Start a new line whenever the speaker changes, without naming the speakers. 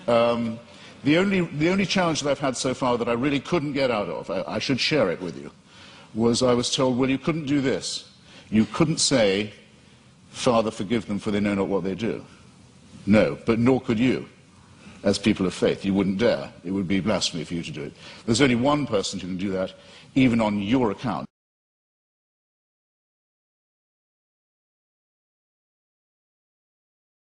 The only challenge that I've had so far that I really couldn't get out of, I should share it with you, was I was told, well, you couldn't do this. You couldn't say, Father, forgive them, for they know not what they do. No, but nor could you, as people of faith. You wouldn't dare. It would be blasphemy for you to do it. There's only one person who can do that, even on your account.